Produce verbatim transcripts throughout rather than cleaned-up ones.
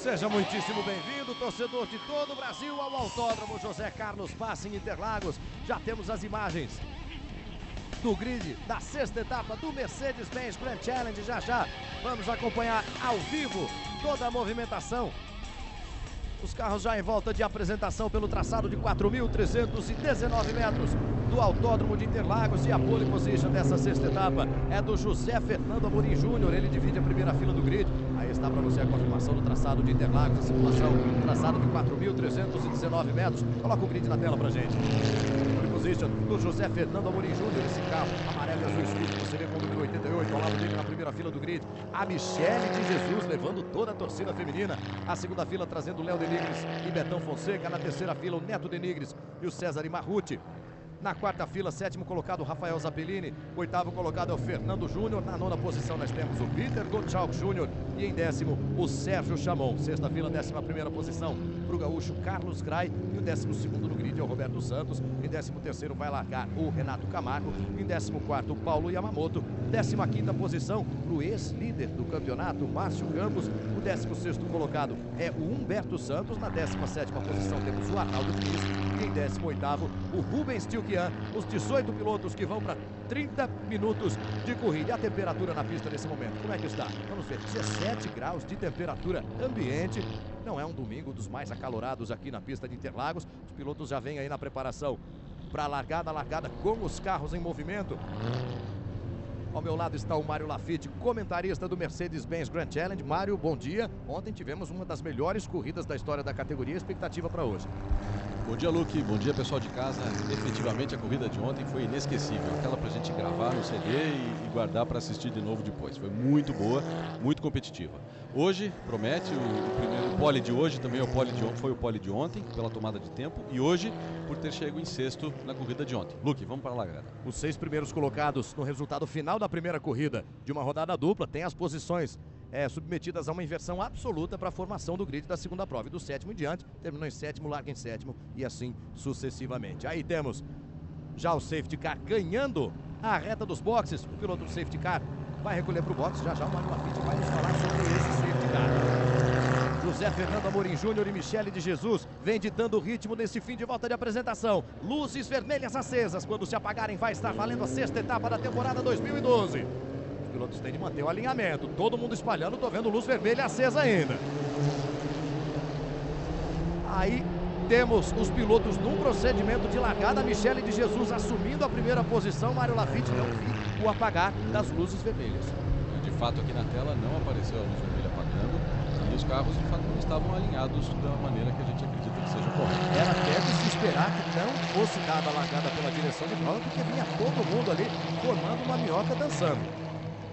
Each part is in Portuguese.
Seja muitíssimo bem-vindo, torcedor de todo o Brasil, ao Autódromo José Carlos Passa em Interlagos. Já temos as imagens do grid da sexta etapa do Mercedes-Benz Grand Challenge. Já já vamos acompanhar ao vivo toda a movimentação. Os carros já em volta de apresentação pelo traçado de quatro mil trezentos e dezenove metros do Autódromo de Interlagos, e a pole position dessa sexta etapa é do José Fernando Amorim Júnior. Ele divide a primeira fila do grid. Aí está para você a confirmação do traçado de Interlagos, a simulação, traçado de quatro mil trezentos e dezenove metros. Coloca o grid na tela pra gente. Pole position do José Fernando Amorim Júnior. Esse carro amarelo e azul escuro, você vê com o número oitenta e oito ao lado dele na primeira fila do grid. A Michele de Jesus levando toda a torcida feminina. A segunda fila trazendo o Léo Denigres e Betão Fonseca. Na terceira fila o Neto Denigres e o César Marruti. Na quarta fila, sétimo colocado, Rafael Zappellini. Oitavo colocado é o Fernando Júnior. Na nona posição nós temos o Peter Gottschalk Júnior. E em décimo, o Sérgio Chamon. Sexta fila, décima primeira posição para o gaúcho Carlos Gray. E o décimo segundo no grid é o Roberto Santos. Em décimo terceiro vai largar o Renato Camargo. Em décimo quarto, o Paulo Yamamoto. Décima quinta posição para o ex-líder do campeonato, Márcio Campos. O décimo sexto colocado é o Humberto Santos. Na décima sétima posição temos o Arnaldo Diniz. E em décimo oitavo, o Rubens Tilkian. Os dezoito pilotos que vão para trinta minutos de corrida. E a temperatura na pista nesse momento, como é que está? Vamos ver, dezessete graus de temperatura ambiente. Não é um domingo dos mais acalorados aqui na pista de Interlagos. Os pilotos já vêm aí na preparação para a largada, a largada com os carros em movimento. Ao meu lado está o Mário Lafitte, comentarista do Mercedes-Benz Grand Challenge. Mário, bom dia. Ontem tivemos uma das melhores corridas da história da categoria. Expectativa para hoje? Bom dia, Luque. Bom dia, pessoal de casa. Efetivamente, a corrida de ontem foi inesquecível. Aquela pra gente gravar no C D e, e guardar para assistir de novo depois. Foi muito boa, muito competitiva. Hoje, promete, o, o primeiro pole de hoje também é o pole de, foi o pole de ontem, pela tomada de tempo. E hoje, por ter chegado em sexto na corrida de ontem. Luque, vamos para a largada. Os seis primeiros colocados no resultado final da primeira corrida de uma rodada dupla têm as posições É, submetidas a uma inversão absoluta para a formação do grid da segunda prova. E do sétimo em diante, terminou em sétimo, larga em sétimo e assim sucessivamente. Aí temos já o safety car ganhando a reta dos boxes. O piloto do safety car vai recolher para o box. Já já o Mário Lafitte vai nos falar sobre esse safety car. José Fernando Amorim Júnior e Michele de Jesus vem ditando o ritmo nesse fim de volta de apresentação. Luzes vermelhas acesas. Quando se apagarem, vai estar valendo a sexta etapa da temporada dois mil e doze. Os pilotos têm de manter o alinhamento. Todo mundo espalhando, tô vendo luz vermelha acesa ainda. Aí temos os pilotos num procedimento de largada. Michele de Jesus assumindo a primeira posição. Mário Lafitte não viu o apagar das luzes vermelhas. De fato, aqui na tela não apareceu a luz vermelha apagando. E os carros, de fato, não estavam alinhados da maneira que a gente acredita que seja correta. Era até de se esperar que não fosse dada a largada pela direção de prova, porque vinha todo mundo ali formando uma minhoca dançando.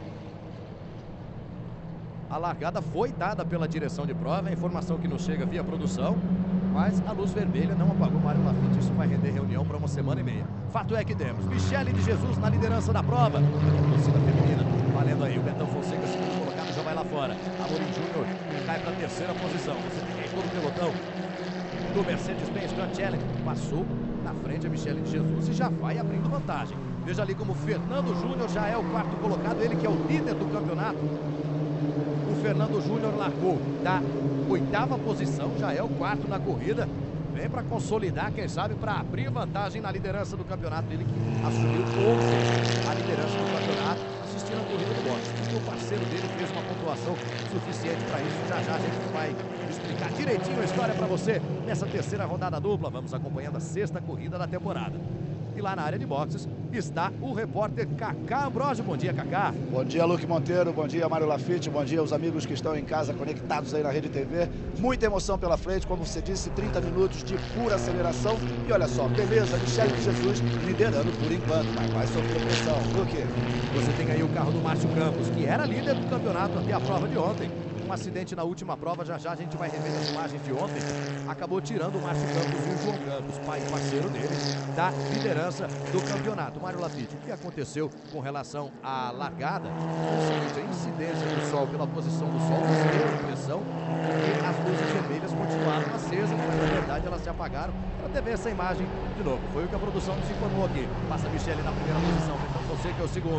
A largada foi dada pela direção de prova, a informação que nos chega via produção, mas a luz vermelha não apagou Mário Lafitte. Isso vai render reunião para uma semana e meia. Fato é que temos Michele de Jesus na liderança da prova, torcida feminina, valendo aí. O Betão Fonseca, segundo colocado, já vai lá fora. Amorim Júnior cai para a terceira posição. Você tem aí todo o pelotão do Mercedes-Benz Grand Challenge. Passou na frente a Michele de Jesus e já vai abrindo vantagem. Veja ali como o Fernando Júnior já é o quarto colocado, ele que é o líder do campeonato. O Fernando Júnior largou da oitava posição, já é o quarto na corrida. Vem para consolidar, quem sabe, para abrir vantagem na liderança do campeonato. Ele que assumiu ontem a liderança do campeonato, assistindo a corrida do boxe. E o parceiro dele fez uma pontuação suficiente para isso. Já já a gente vai explicar direitinho a história para você nessa terceira rodada dupla. Vamos acompanhando a sexta corrida da temporada. E lá na área de boxes está o repórter Cacá Ambrosio. Bom dia, Cacá. Bom dia, Luque Monteiro. Bom dia, Mário Lafitte. Bom dia aos amigos que estão em casa conectados aí na Rede T V. Muita emoção pela frente, como você disse, trinta minutos de pura aceleração. E olha só, beleza, Michele de Jesus liderando por enquanto, mas vai sofrer pressão. Luque. Você tem aí o carro do Márcio Campos, que era líder do campeonato até a prova de ontem. Um acidente na última prova, já já a gente vai rever as imagens de ontem. Acabou tirando o Márcio Campos e o João Campos, pai e parceiro dele, da liderança do campeonato. Mário Lafitte, o que aconteceu com relação à largada? Principalmente a incidência do sol pela posição do sol, você teve a impressão que as luzes vermelhas continuaram acesas, mas na verdade elas se apagaram. Para ter ver essa imagem de novo, foi o que a produção nos informou aqui. Passa a Michele na primeira posição, Betão Fonseca é o segundo.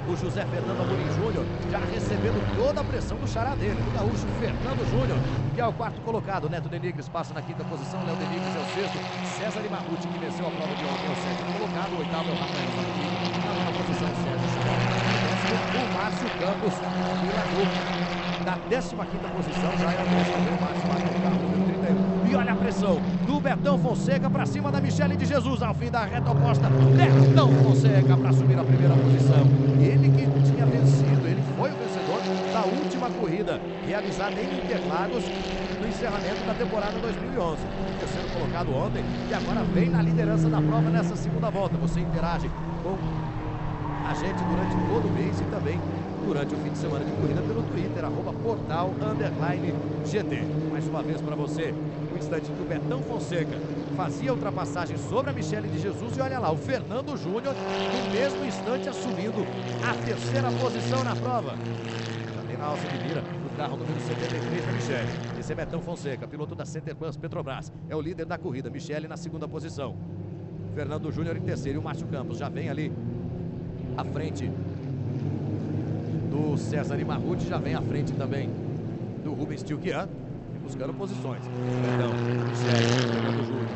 o José Fernando Amorim Júnior, já recebendo toda a pressão do xará dele, do gaúcho Fernando Júnior, que é o quarto colocado. Neto Denigres passa na quinta posição, Léo Denigres é o sexto, César Imarruti, que venceu a prova de ontem, é o sétimo colocado, o oitavo é o Rafael Zanini, na nona posição o Sérgio Schubert, o Márcio Campos e largou na décima quinta posição, já é o décimo, o Márcio bateu o carro número trinta e um. E olha a pressão do Betão Fonseca para cima da Michele de Jesus, ao fim da reta oposta. Betão Fonseca para assumir a primeira posição. Ele que tinha vencido, ele foi o vencedor da última corrida realizada em Interlagos no encerramento da temporada dois mil e onze. Terceiro colocado ontem e agora vem na liderança da prova nessa segunda volta. Você interage com a gente durante todo o mês e também durante o fim de semana de corrida pelo Twitter, arroba portal underline G T. Mais uma vez para você, o instante do Betão Fonseca fazia a ultrapassagem sobre a Michele de Jesus e olha lá, o Fernando Júnior no mesmo instante assumindo a terceira posição na prova. Também na alça de mira, o carro número setenta e três da Michele. Esse é Betão Fonseca, piloto da Center Bus Petrobras. É o líder da corrida, Michele na segunda posição. Fernando Júnior em terceiro e o Márcio Campos já vem ali à frente do César Imarruti, já vem à frente também do Rubens Tilquian, buscando posições. Então, Michele, Fernando Júnior,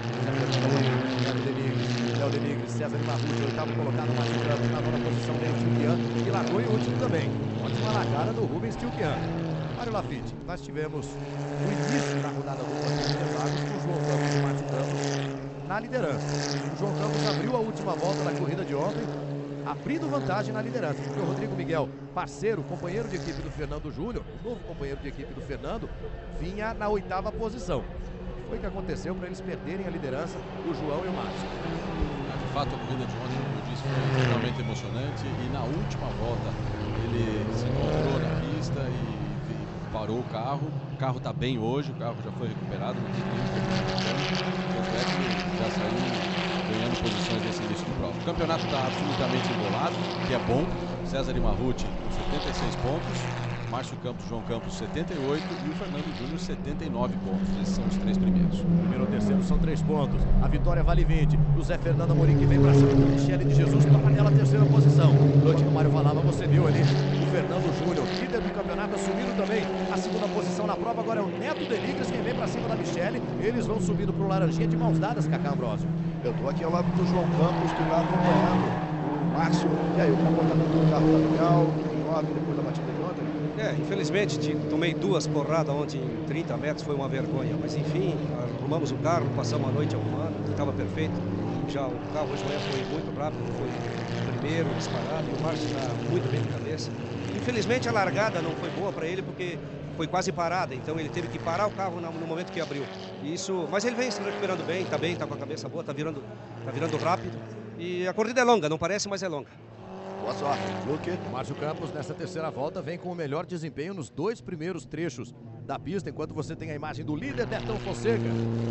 Léo Denigres, Léo Denigres, César Imarruti, oitavo colocado, Márcio Campos, na nona posição dele, Tilquian, e largou em último também. Ótima largada do Rubens Tilquian. Mário Lafitte, nós tivemos o início da rodada do Interlagos com o João Campos e o Márcio Campos na liderança. O João Campos abriu a última volta da corrida de ontem, abrindo vantagem na liderança, porque o Rodrigo Miguel, parceiro, companheiro de equipe do Fernando Júnior, o novo companheiro de equipe do Fernando, vinha na oitava posição. Foi o que aconteceu para eles perderem a liderança, o João e o Márcio. De fato, a corrida de ontem, como eu disse, foi extremamente emocionante e na última volta ele se encontrou na pista e, e parou o carro. O carro está bem hoje, o carro já foi recuperado, não tem nenhum problema. Tanto é que já saiu ganhando posições nesse início de prova. O campeonato está absolutamente embolado, que é bom. César Imarruti com setenta e seis pontos, Márcio Campos, João Campos setenta e oito e o Fernando Júnior setenta e nove pontos. Esses são os três primeiros. Primeiro ou terceiro são três pontos. A vitória vale vinte. O Zé Fernando Amorim que vem para cima do Michele de Jesus, toma nela a terceira posição. Noite que o Mário falava, você viu ali o Fernando Júnior, líder do campeonato, assumindo também a segunda posição na prova. Agora é o Neto Denigres quem vem para cima da Michele. Eles vão subindo pro Laranjinha de mãos dadas, Cacá Ambrosio. Eu tô aqui ao lado do João Campos, que lá acompanhando o Márcio. E aí, o comportamento do carro tá legal, enorme depois da batida de ontem? É, infelizmente tomei duas porradas ontem em trinta metros, foi uma vergonha. Mas enfim, arrumamos o carro, passamos a noite arrumando, estava perfeito. Já o carro hoje de manhã foi muito rápido, foi o primeiro disparado e o Márcio está muito bem de cabeça. Infelizmente a largada não foi boa para ele porque foi quase parada, então ele teve que parar o carro no momento que abriu. Isso, mas ele vem se recuperando bem, está bem, está com a cabeça boa, está virando, tá virando rápido. E a corrida é longa, não parece, mas é longa. Boa sorte, Luque. O Márcio Campos, nessa terceira volta, vem com o melhor desempenho nos dois primeiros trechos da pista, enquanto você tem a imagem do líder Betão Fonseca.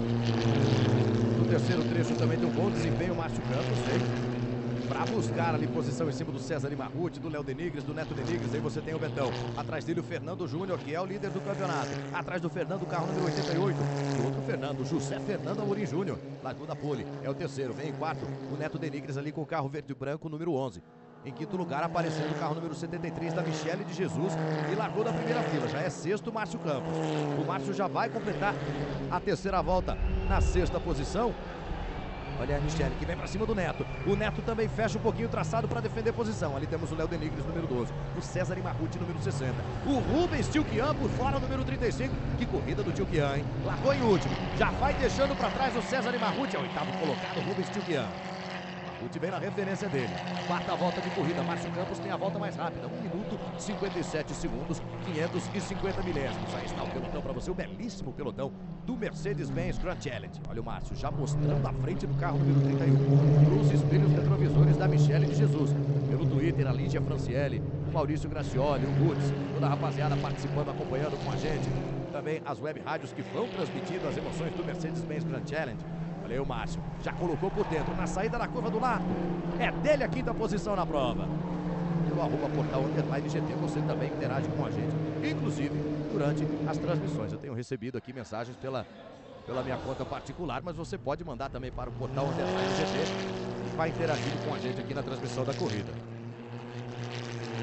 No terceiro trecho também tem um bom desempenho o Márcio Campos, hein? Para buscar ali posição em cima do César Imarruti, do Léo Denigres, do Neto Denigres. Aí você tem o Betão. Atrás dele o Fernando Júnior, que é o líder do campeonato. Atrás do Fernando, o carro número oitenta e oito. E outro Fernando, José Fernando Amorim Júnior. Largou da pole. É o terceiro. Vem em quarto o Neto Denigres ali com o carro verde e branco, número onze. Em quinto lugar, aparecendo o carro número setenta e três da Michele de Jesus e largou da primeira fila. Já é sexto o Márcio Campos. O Márcio já vai completar a terceira volta na sexta posição. Olha a Michele que vem pra cima do Neto. O Neto também fecha um pouquinho o traçado para defender posição. Ali temos o Léo Denigres, número doze. O César Imarruti, número sessenta. O Rubens Tilquian por fora, número trinta e cinco. Que corrida do Tilquian, hein? Largou em último. Já vai deixando para trás o César Imarruti. É o oitavo colocado, Rubens Tilquian. Imarruti vem na referência dele. Quarta volta de corrida. Márcio Campos tem a volta mais rápida. um minuto, cinquenta e sete segundos, quinhentos e cinquenta milésimos. Aí está o pelotão para você, o belíssimo pelotão do Mercedes-Benz Grand Challenge. Olha o Márcio já mostrando a frente do carro número trinta e um. Os espelhos retrovisores da Michele de Jesus. Pelo Twitter, a Lígia Franciele, o Maurício Gracioli, o Guts, toda a rapaziada participando, acompanhando com a gente. Também as web rádios que vão transmitindo as emoções do Mercedes-Benz Grand Challenge. Olha aí o Márcio, já colocou por dentro, na saída da curva do lado. É dele a quinta posição na prova. Pelo arroba portal underline G T, você também interage com a gente, inclusive durante as transmissões. Eu tenho recebido aqui mensagens pela, pela minha conta particular, mas você pode mandar também para o portal underline G T e vai interagindo com a gente aqui na transmissão da corrida.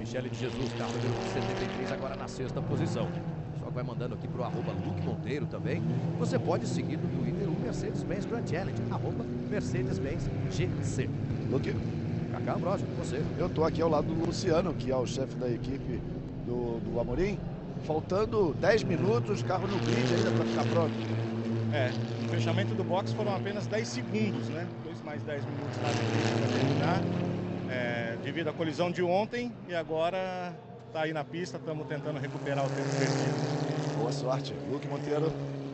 Michele de Jesus, carro número setenta e três, agora na sexta posição. Só vai mandando aqui pro arroba Luque Monteiro também. Você pode seguir no Twitter o Mercedes-Benz Grand Challenge, arroba Mercedes-Benz G C. Luque, Cacá Ambrosio, você. eu tô aqui ao lado do Luciano, que é o chefe da equipe do, do Amorim. Faltando dez minutos, carro no grid ainda para ficar pronto. É, o fechamento do box foram apenas dez segundos, né? Dois mais dez minutos lá para terminar. É, devido à colisão de ontem e agora tá aí na pista, estamos tentando recuperar o tempo perdido. Boa sorte, Luque Monteiro.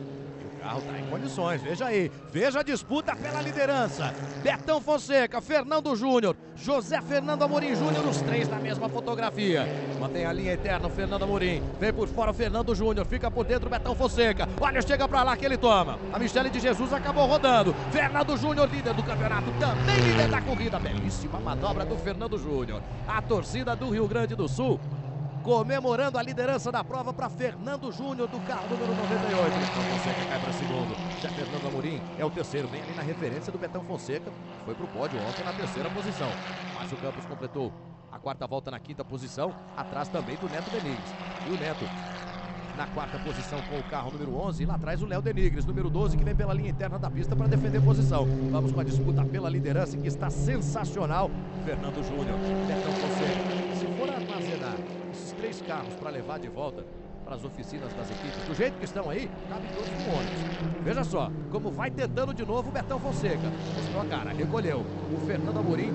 O carro tá em condições, veja aí. Veja a disputa pela liderança. Betão Fonseca, Fernando Júnior, José Fernando Amorim Júnior, os três na mesma fotografia. Mantém a linha eterna o Fernando Amorim. Vem por fora o Fernando Júnior, fica por dentro o Betão Fonseca. Olha, chega pra lá que ele toma. A Michele de Jesus acabou rodando. Fernando Júnior, líder do campeonato, também líder da corrida. Belíssima manobra do Fernando Júnior. A torcida do Rio Grande do Sul comemorando a liderança da prova para Fernando Júnior do carro número noventa e oito. Betão Fonseca cai para segundo. Já Fernando Amorim é o terceiro, bem ali na referência do Betão Fonseca. Foi para o pódio ontem na terceira posição. Márcio Campos completou a quarta volta na quinta posição, atrás também do Neto Benigres. E o Neto na quarta posição com o carro número onze. E lá atrás o Léo Denigres, número doze, que vem pela linha interna da pista para defender posição. Vamos com a disputa pela liderança que está sensacional. Fernando Júnior, Betão Fonseca. Se for armazenar esses três carros para levar de volta para as oficinas das equipes, do jeito que estão aí, cabe todos no ônibus. Veja só, como vai tentando de novo o Betão Fonseca. Mostrou a cara, recolheu. O Fernando Amorim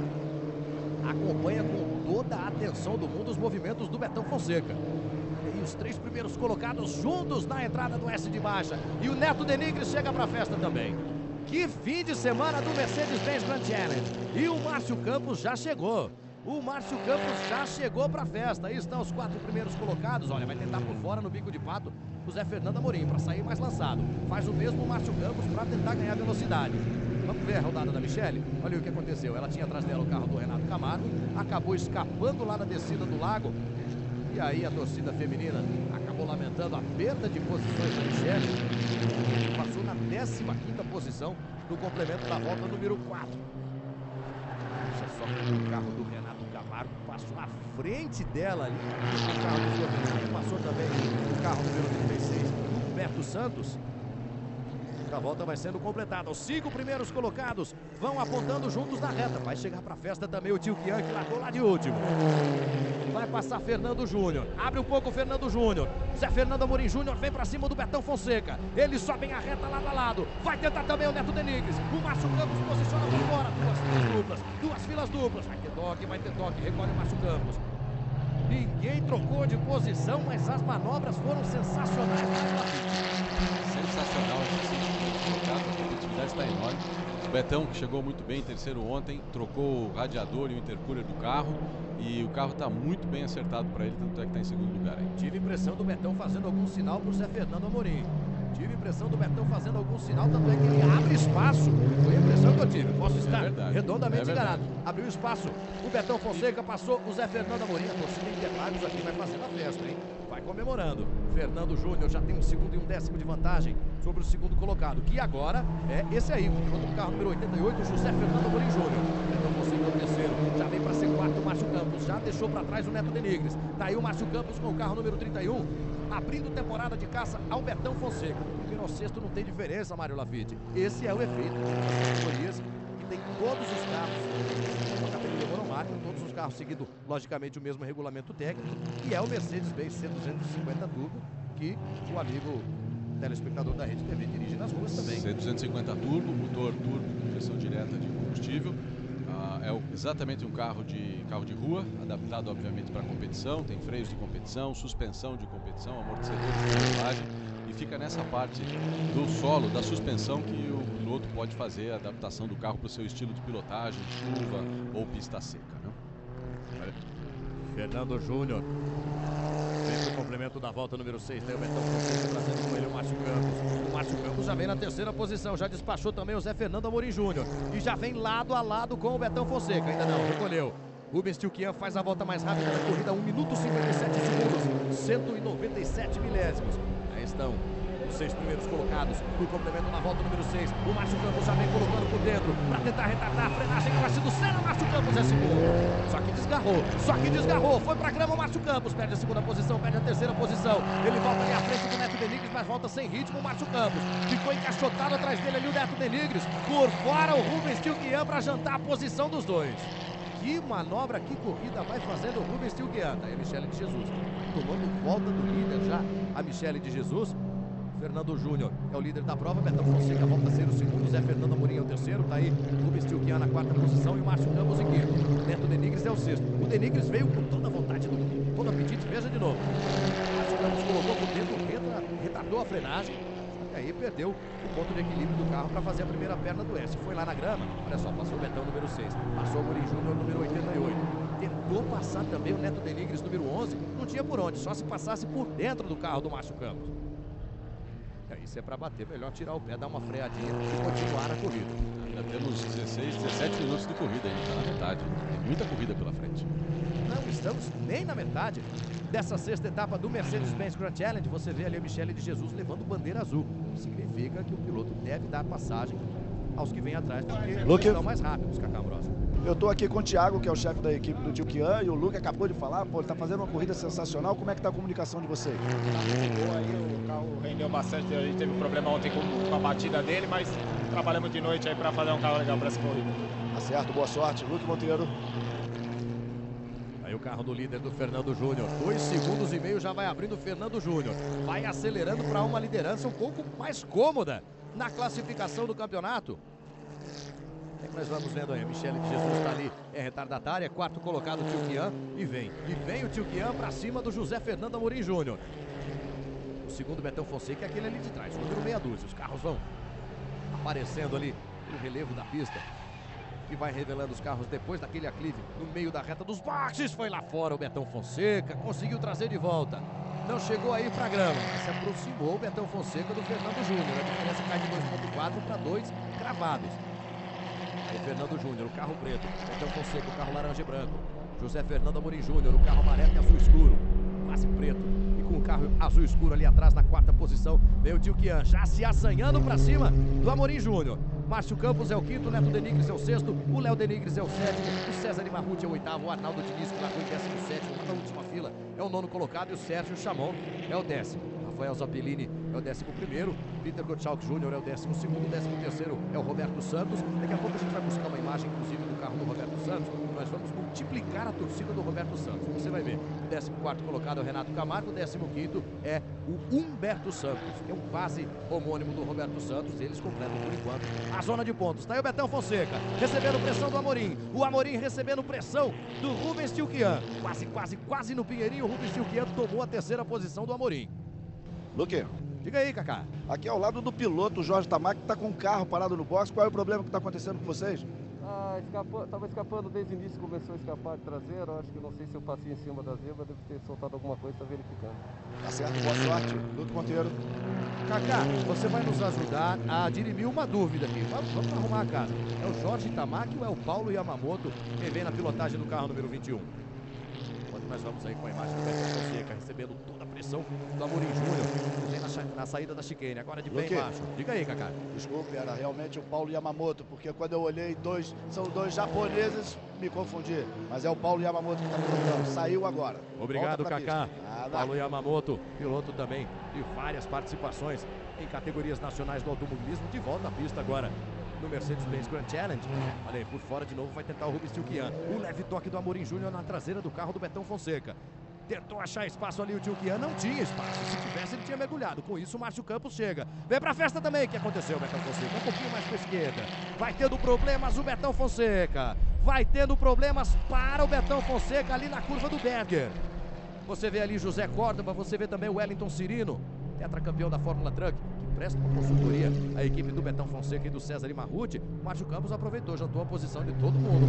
acompanha com toda a atenção do mundo os movimentos do Betão Fonseca. E os três primeiros colocados juntos na entrada do S de baixa. E o Neto Denigres chega para a festa também. Que fim de semana do Mercedes-Benz Grand Challenge. E o Márcio Campos já chegou. O Márcio Campos já chegou para a festa. Aí estão os quatro primeiros colocados. Olha, vai tentar por fora no bico de pato o Zé Fernando Amorim para sair mais lançado. Faz o mesmo o Márcio Campos para tentar ganhar velocidade. Vamos ver a rodada da Michele? Olha o que aconteceu. Ela tinha atrás dela o carro do Renato Camargo. Acabou escapando lá na descida do lago. E aí a torcida feminina acabou lamentando a perda de posições da Michele. Passou na décima quinta posição no complemento da volta número quatro. Veja só o carro do Renato Camargo passou à frente dela ali. O carro do Fernando passou também o carro número trinta e seis do Humberto Santos. A volta vai sendo completada. Os cinco primeiros colocados vão apontando juntos na reta. Vai chegar para a festa também o tio Kian, que largou lá de último. Vai passar Fernando Júnior. Abre um pouco o Fernando Júnior. Zé Fernando Amorim Júnior vem para cima do Betão Fonseca. Eles sobem a reta lado a lado. Vai tentar também o Neto Denigres. O Márcio Campos posiciona por fora. Duas filas duplas. Duas filas duplas. Vai ter toque, vai ter toque. Recolhe o Márcio Campos. Ninguém trocou de posição, mas as manobras foram sensacionais. Sensacional, a competitividade está enorme. O Betão, que chegou muito bem em terceiro ontem, trocou o radiador e o intercooler do carro e o carro está muito bem acertado para ele, tanto é que está em segundo lugar aí. Tive impressão do Betão fazendo algum sinal para o Zé Fernando Amorim. Tive impressão do Betão fazendo algum sinal, tanto é que ele abre espaço. Foi a impressão que eu tive, posso estar é verdade, redondamente é enganado. Abriu espaço, o Betão Fonseca passou, o Zé Fernando Amorim, a torcida Interlagos aqui vai fazendo a festa, hein? Vai comemorando. Fernando Júnior já tem um segundo e um décimo de vantagem sobre o segundo colocado, que agora é esse aí, o piloto do carro número oitenta e oito, José Fernando Amorim Júnior. Betão Fonseca é o terceiro, já vem para ser quarto o Márcio Campos, já deixou para trás o Neto Denigres. Tá aí o Márcio Campos com o carro número trinta e um, abrindo temporada de caça ao Betão Fonseca. Primeiro ao sexto não tem diferença, Mário Lafitte. Esse é o efeito das categorias que tem todos os carros na categoria monomarca, todos os carros seguindo logicamente o mesmo regulamento técnico, e é o Mercedes-Benz C duzentos e cinquenta Turbo que o amigo telespectador da Rede T V dirige nas ruas também. C duzentos e cinquenta Turbo, motor turbo com injeção direta de combustível. Ah, é o, exatamente um carro de, carro de rua, adaptado obviamente para competição, tem freios de competição, suspensão de competição, amortecedor de pilotagem, e fica nessa parte do solo, da suspensão, que o piloto pode fazer a adaptação do carro para o seu estilo de pilotagem, chuva ou pista seca, né? Fernando Júnior vem pro complemento da volta número seis, tem o Betão Fonseca trazendo com ele o Márcio Campos. O Márcio Campos já vem na terceira posição, já despachou também o Zé Fernando Amorim Júnior e já vem lado a lado com o Betão Fonseca. Ainda não, recolheu. Rubens Tilkian faz a volta mais rápida da corrida, um minuto e cinquenta e sete segundos, cento e noventa e sete milésimos. Aí estão os seis primeiros colocados. No complemento na volta número seis, o Márcio Campos já vem colocando por dentro para tentar retardar a frenagem a partir do Senna. Márcio Campos é segundo. Só que desgarrou, só que desgarrou. Foi pra grama o Márcio Campos. Perde a segunda posição, perde a terceira posição. Ele volta ali à frente do Neto Denigres, mas volta sem ritmo o Márcio Campos. Ficou encaixotado atrás dele ali o Neto Denigres. Por fora o Rubens Tilguian para jantar a posição dos dois. Que manobra, que corrida vai fazendo o Rubens Tilguian. Tá aí a Michele de Jesus. Tomando volta do líder já a Michele de Jesus. Fernando Júnior é o líder da prova, Betão Fonseca volta a ser o segundo, Zé Fernando Amorim é o terceiro, tá aí Rubens Tilguian na quarta posição e o Márcio Campos em quinto. Neto Denigres é o sexto. O Denigres veio com toda a vontade do mundo, todo apetite, veja de novo. O Márcio Campos colocou por dentro, retra, retardou a frenagem, e aí perdeu o ponto de equilíbrio do carro para fazer a primeira perna do S. Foi lá na grama, olha só, passou o Betão número seis, passou o Amorim Júnior número oitenta e oito. Tentou passar também o Neto Denigres número onze, não tinha por onde, só se passasse por dentro do carro do Márcio Campos. Isso é para bater, melhor tirar o pé, dar uma freadinha e continuar a corrida. Já temos dezesseis, dezessete minutos de corrida aí, tá na metade. Tem muita corrida pela frente. Não estamos nem na metade dessa sexta etapa do Mercedes-Benz Grand Challenge. Você vê ali a Michele de Jesus levando bandeira azul. Significa que o piloto deve dar passagem aos que vêm atrás, porque Luke, estão mais rápidos, Cacá Ambrosa. Eu estou aqui com o Thiago, que é o chefe da equipe do Tilguian, e o Luke acabou de falar, pô, ele tá fazendo uma corrida sensacional. Como é que tá a comunicação de vocês? Boa aí, o carro rendeu bastante, a gente teve um problema ontem com, com a batida dele, mas trabalhamos de noite aí para fazer um carro legal para essa corrida. Tá certo, boa sorte. Luke Monteiro. Aí o carro do líder do Fernando Júnior. Dois segundos e meio já vai abrindo o Fernando Júnior. Vai acelerando para uma liderança um pouco mais cômoda na classificação do campeonato. É que nós vamos vendo aí, a Michele de Jesus está ali, é retardatária, quarto colocado o Tilguian, e vem, e vem o Tilguian para cima do José Fernando Amorim Júnior. O segundo Betão Fonseca é aquele ali de trás, o número meia dúzia, os carros vão aparecendo ali no relevo da pista, que vai revelando os carros depois daquele aclive no meio da reta dos boxes. Foi lá fora o Betão Fonseca, conseguiu trazer de volta. Não chegou aí para a grama, mas se aproximou o Betão Fonseca do Fernando Júnior. A diferença cai de dois ponto quatro para dois cravados. O Fernando Júnior, o carro preto, Betão Fonseca, o carro laranja e branco, José Fernando Amorim Júnior, o carro amarelo e azul escuro, quase preto, e com o carro azul escuro ali atrás na quarta posição, veio o Tilguian, já se assanhando para cima do Amorim Júnior. Márcio Campos é o quinto, Neto Denigres é o sexto, o Léo Denigres é o sétimo, o César Marruti é o oitavo, o Arnaldo Diniz, que largou em décimo sétimo, lá na última fila, é o nono colocado, e o Sérgio Chamon é o décimo. Rafael Zappellini é o décimo primeiro, Peter Gottschalk Júnior é o décimo segundo, o décimo terceiro é o Roberto Santos. Daqui a pouco a gente vai buscar uma imagem, inclusive, do carro do Roberto Santos. Nós vamos multiplicar a torcida do Roberto Santos. Você vai ver. O décimo quarto colocado é o Renato Camargo, o décimo quinto é o Humberto Santos, que é um quase homônimo do Roberto Santos. Eles completam, por enquanto, a zona de pontos. Tá aí o Betão Fonseca, recebendo pressão do Amorim. O Amorim recebendo pressão do Rubens Tilguian. Quase, quase, quase no Pinheirinho, o Rubens Tilguian tomou a terceira posição do Amorim. Luque, diga aí, Cacá. Aqui ao lado do piloto, o Jorge Tamaki, que está com o carro parado no box. Qual é o problema que está acontecendo com vocês? Ah, escapou, tava escapando desde o início, começou a escapar de traseira. Acho que não sei se eu passei em cima da zebra, deve ter soltado alguma coisa, está verificando. Tá certo, boa sorte. Luke Monteiro. Cacá, você vai nos ajudar a dirimir uma dúvida aqui. Vamos, vamos arrumar a casa. É o Jorge Tamaki ou é o Paulo Yamamoto que vem na pilotagem do carro número vinte e um? Enquanto nós vamos aí com a imagem do Betão Fonseca recebendo toda a pressão do Amorim Júnior. Vem na, na saída da chicane, agora de bem baixo. Diga aí, Cacá. Desculpe, era realmente o Paulo Yamamoto, porque quando eu olhei, dois, são dois japoneses, me confundi. Mas é o Paulo Yamamoto que está pilotando. Saiu agora. Obrigado, Cacá. Nada. Paulo Yamamoto, piloto também de várias participações em categorias nacionais do automobilismo, de volta à pista agora no Mercedes-Benz Grand Challenge. Olha aí, por fora de novo vai tentar o Rubens Tilguian. O leve toque do Amorim Júnior na traseira do carro do Betão Fonseca. Tentou achar espaço ali o Tilguian, não tinha espaço. Se tivesse, ele tinha mergulhado. Com isso, o Márcio Campos chega. Vem pra festa também. O que aconteceu, Betão Fonseca? Um pouquinho mais pra esquerda. Vai tendo problemas o Betão Fonseca. Vai tendo problemas para o Betão Fonseca ali na curva do Berger. Você vê ali José Córdoba, você vê também o Wellington Cirino, tetracampeão da Fórmula Truck, que presta uma consultoria à equipe do Betão Fonseca e do César Marruti. Márcio Campos aproveitou, jantou a posição de todo mundo,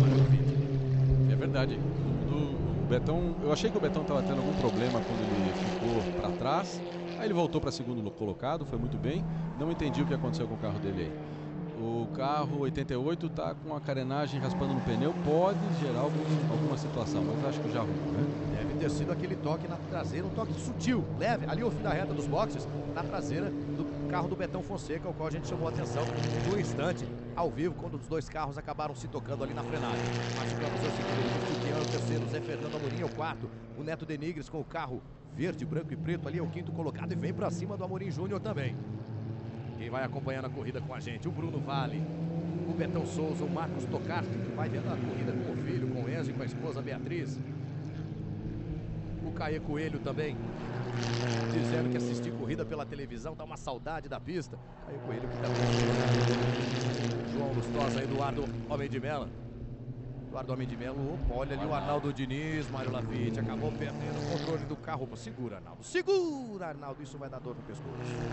É verdade. Do, o Betão, eu achei que o Betão estava tendo algum problema quando ele ficou para trás. Aí ele voltou para segundo colocado, foi muito bem. Não entendi o que aconteceu com o carro dele aí. O carro oitenta e oito está com a carenagem raspando no pneu, pode gerar algum, alguma situação, mas acho que já arrumou, né? Deve ter sido aquele toque na traseira, um toque sutil, leve, ali ao fim da reta dos boxes, na traseira do carro do Betão Fonseca, o qual a gente chamou a atenção no instante, ao vivo, quando os dois carros acabaram se tocando ali na frenagem. Márcio Campos é o segundo, o Tiquiano é o terceiro, Zé Fernando Amorim é o quarto, o Neto Denigres com o carro verde, branco e preto ali é o quinto colocado e vem pra cima do Amorim Júnior também. Quem vai acompanhando a corrida com a gente, o Bruno Vale, o Betão Souza, o Marcos Tocarski, que vai vendo a corrida com o filho, com o Enzo e com a esposa Beatriz. O Caê Coelho também, dizendo que assistir corrida pela televisão dá uma saudade da pista. Caê Coelho que também. João Lustosa, Eduardo Homem de Mela. Eduardo Homem de Melo, opa, olha ali o Arnaldo Diniz, Mário Lafitte, acabou perdendo o controle do carro. Opa, segura, Arnaldo, segura, Arnaldo, isso vai dar dor no pescoço.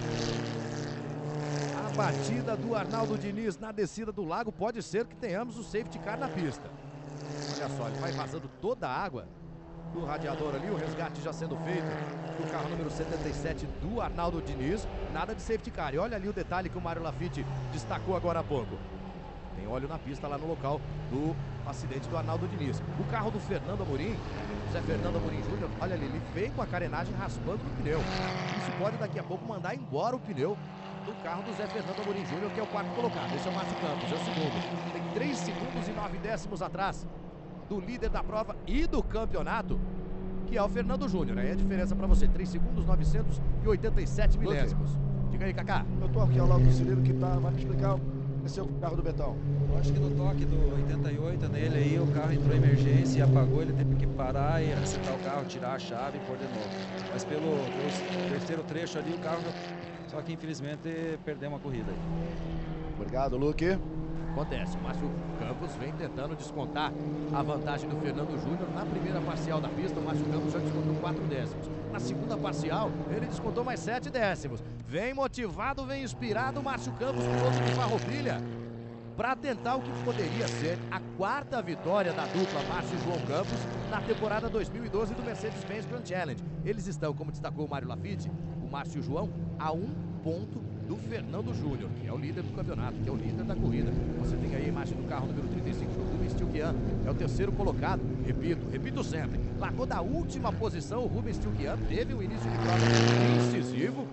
A batida do Arnaldo Diniz na descida do lago, pode ser que tenhamos o safety car na pista. Olha só, ele vai vazando toda a água do radiador ali, o resgate já sendo feito do carro número setenta e sete do Arnaldo Diniz, nada de safety car. E olha ali o detalhe que o Mário Lafitte destacou agora há pouco. Tem óleo na pista lá no local do acidente do Arnaldo Diniz. O carro do Fernando Amorim, Zé Fernando Amorim Júnior, olha ali, ele vem com a carenagem raspando no pneu. Isso pode daqui a pouco mandar embora o pneu do carro do Zé Fernando Amorim Júnior, que é o quarto colocado. Esse é o Márcio Campos, é o segundo. Tem três segundos e nove décimos atrás do líder da prova e do campeonato, que é o Fernando Júnior. Aí a diferença para você, três segundos, novecentos e oitenta e sete milésimos. Diga aí, Cacá. Eu tô aqui ao lado do Cirilo que tá, vai me explicar esse é o carro do Betão. Eu acho que no toque do oitenta e oito nele aí, o carro entrou em emergência e apagou, ele teve que parar e resetar o carro, tirar a chave e pôr de novo. Mas pelo, pelo terceiro trecho ali, o carro, só que infelizmente perdeu uma corrida aí. Obrigado, Luque. Acontece, o Márcio Campos vem tentando descontar a vantagem do Fernando Júnior. Na primeira parcial da pista, o Márcio Campos já descontou quatro décimos. Na segunda parcial, ele descontou mais sete décimos. Vem motivado, vem inspirado o Márcio Campos, piloto de Farroupilha, para tentar o que poderia ser a quarta vitória da dupla Márcio e João Campos na temporada dois mil e doze do Mercedes-Benz Grand Challenge. Eles estão, como destacou o Mário Lafitte, o Márcio e o João, a um ponto do Fernando Júnior, que é o líder do campeonato, que é o líder da corrida. Você tem aí a imagem do carro número trinta e cinco do Rubens Tilquian, é o terceiro colocado. Repito, repito sempre, largou da última posição. O Rubens Tilquian teve um início de prova incisivo,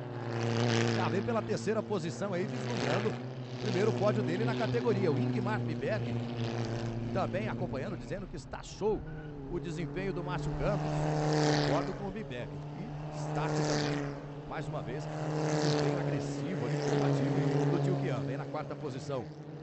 já vem pela terceira posição aí, vislumbrando o primeiro pódio dele na categoria. O Ingmar Biberg também acompanhando, dizendo que está show o desempenho do Márcio Campos. Concordo com o Biberg. E destaque também, mais uma vez, bem agressivo ali, combativo do Tilquian. Vem na quarta posição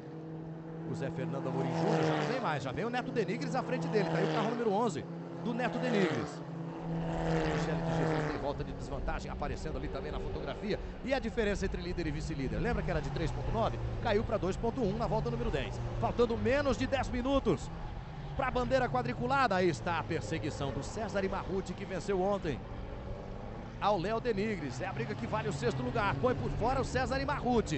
o Zé Fernando Amorim Júnior, já não vem mais, já vem o Neto Denigres à frente dele. Tá aí o carro número onze do Neto Denigres. Michele de Jesus tem volta de desvantagem aparecendo ali também na fotografia. E a diferença entre líder e vice-líder, lembra que era de três ponto nove? Caiu para dois ponto um na volta número dez. Faltando menos de dez minutos para a bandeira quadriculada. Aí está a perseguição do César Imarruti, que venceu ontem ao Léo Denigres. É a briga que vale o sexto lugar. Põe por fora o César Imarruti.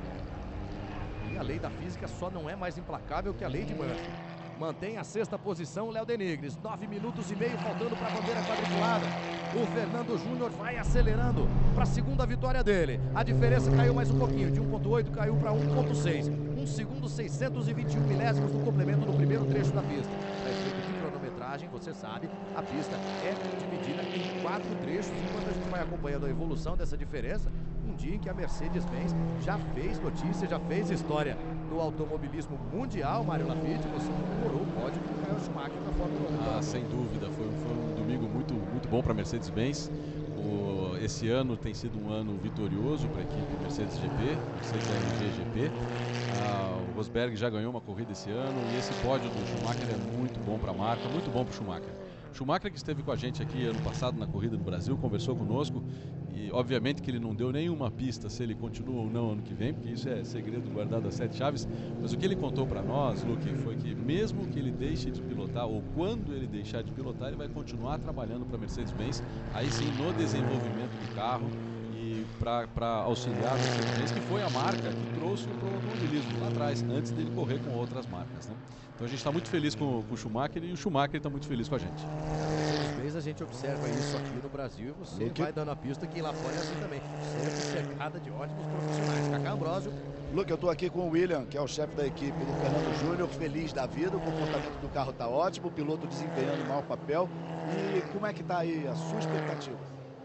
E a lei da física só não é mais implacável que a lei de Murphy. Mantém a sexta posição o Léo Denigres. Nove minutos e meio faltando para a bandeira quadriculada. O Fernando Júnior vai acelerando para a segunda vitória dele. A diferença caiu mais um pouquinho. De um ponto oito caiu para um ponto seis. um segundo seiscentos e vinte e um milésimos no complemento do primeiro trecho da pista. A efeito de cronometragem, você sabe, a pista é dividida em quatro trechos. Enquanto a gente vai acompanhando a evolução dessa diferença, um dia em que a Mercedes-Benz já fez notícia, já fez história no automobilismo mundial. Mário Lafitte, você comemorou o pódio do Michael Schumacher na Fórmula um. Ah, sem dúvida, foi, foi um domingo muito, muito bom para a Mercedes-Benz. Esse ano tem sido um ano vitorioso para a equipe Mercedes G P, Mercedes A M G G P. Ah, o Rosberg já ganhou uma corrida esse ano e esse pódio do Schumacher é muito bom para a marca, muito bom para o Schumacher. Schumacher, que esteve com a gente aqui ano passado na corrida do Brasil, conversou conosco e obviamente que ele não deu nenhuma pista se ele continua ou não ano que vem, porque isso é segredo guardado a sete chaves, mas o que ele contou para nós, Luque, foi que mesmo que ele deixe de pilotar, ou quando ele deixar de pilotar, ele vai continuar trabalhando para a Mercedes-Benz, aí sim no desenvolvimento do carro e para auxiliar a Mercedes-Benz, que foi a marca que trouxe o automobilismo lá atrás, antes dele correr com outras marcas, né? Então a gente está muito feliz com, com o Schumacher e o Schumacher está muito feliz com a gente. Às vezes a gente observa isso aqui no Brasil e você Luque vai dando a pista que lá fora é assim também. Sempre cercada de ótimos profissionais. Cacá Ambrosio. Luque, eu estou aqui com o William, que é o chefe da equipe do Fernando Júnior, feliz da vida, o comportamento do carro está ótimo, o piloto desempenhando mal o papel. E como é que está aí a sua expectativa?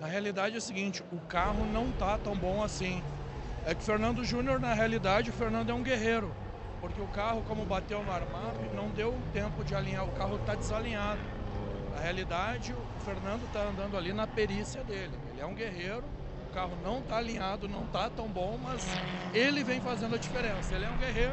A realidade é a seguinte, o carro não tá tão bom assim. É que o Fernando Júnior, na realidade, o Fernando é um guerreiro. Porque o carro, como bateu no armap, não deu tempo de alinhar, o carro está desalinhado. Na realidade, o Fernando está andando ali na perícia dele. Ele é um guerreiro, o carro não está alinhado, não está tão bom, mas ele vem fazendo a diferença. Ele é um guerreiro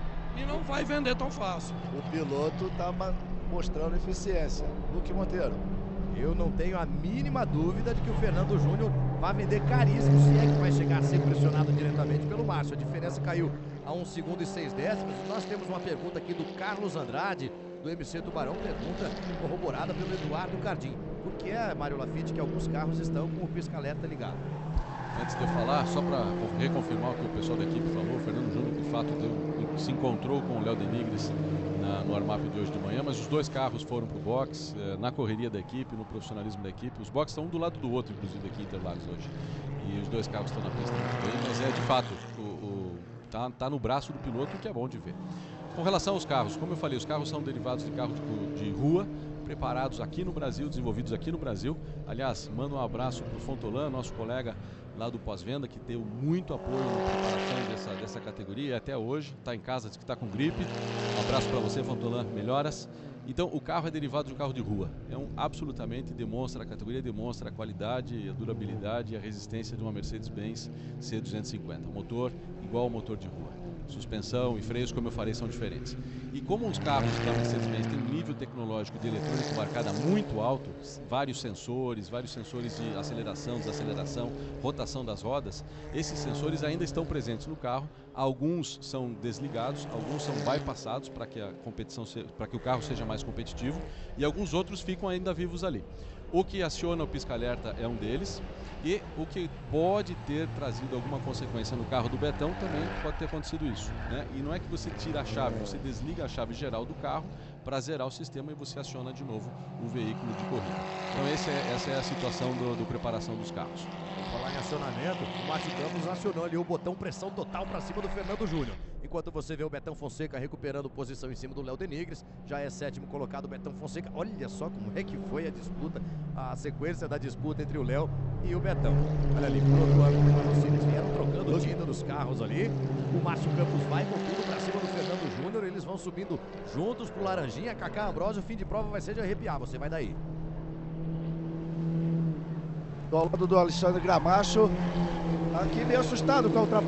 e não vai vender tão fácil. O piloto está mostrando eficiência. Luque Monteiro. Eu não tenho a mínima dúvida de que o Fernando Júnior vai vender caríssimo, se é que vai chegar a ser pressionado diretamente pelo Márcio. A diferença caiu a um segundo e seis décimos. Nós temos uma pergunta aqui do Carlos Andrade, do M C Tubarão, pergunta corroborada pelo Eduardo Cardim. Por que é, Mário Lafitte, que alguns carros estão com o pisca-alerta ligado? Antes de eu falar, só para reconfirmar o que o pessoal da equipe falou, o Fernando Júnior de fato deu, se encontrou com o Léo Denigres na, no armap de hoje de manhã, mas os dois carros foram para o box, eh, na correria da equipe, no profissionalismo da equipe. Os boxes estão um do lado do outro, inclusive, aqui em Interlagos hoje. E os dois carros estão na pista muito bem, mas é de fato, o, o, tá, tá no braço do piloto, o que é bom de ver. Com relação aos carros, como eu falei, os carros são derivados de carros de, de rua, preparados aqui no Brasil, desenvolvidos aqui no Brasil. Aliás, mando um abraço para o Fontolan, nosso colega lá do pós-venda, que deu muito apoio na preparação dessa, dessa categoria até hoje. Está em casa, diz que está com gripe. Um abraço para você, Fontolan, melhoras. Então, o carro é derivado de um carro de rua. É um, absolutamente demonstra, a categoria demonstra a qualidade, a durabilidade e a resistência de uma Mercedes-Benz C duzentos e cinquenta. Motor igual ao motor de rua. Suspensão e freios, como eu falei, são diferentes. E como os carros da Mercedes-Benz têm um nível tecnológico de eletrônica embarcada muito alto, vários sensores, vários sensores de aceleração, desaceleração, rotação das rodas, esses sensores ainda estão presentes no carro. Alguns são desligados, alguns são bypassados para que a competição, para que o carro seja mais competitivo, e alguns outros ficam ainda vivos ali. O que aciona o pisca-alerta é um deles, e o que pode ter trazido alguma consequência no carro do Betão também pode ter acontecido isso, né? E não é que você tira a chave, você desliga a chave geral do carro para zerar o sistema e você aciona de novo o veículo de corrida. Então esse é, essa é a situação do, do preparação dos carros. Vamos falar em acionamento, o Márcio Campos acionou ali o botão pressão total para cima do Fernando Júnior. Enquanto você vê o Betão Fonseca recuperando posição em cima do Léo Denigres, já é sétimo colocado o Betão Fonseca. Olha só como é que foi a disputa, a sequência da disputa entre o Léo e o Betão. Olha ali, piloto ângulo para você, eles vieram trocando tinta dos carros ali. O Márcio Campos vai com tudo para cima do Fernando Júnior, eles vão subindo juntos pro Laranjinha. Cacá Ambrosio, o fim de prova vai ser de arrepiar, você vai daí. Do lado do Alexandre Gramacho, aqui meio assustado com a outra.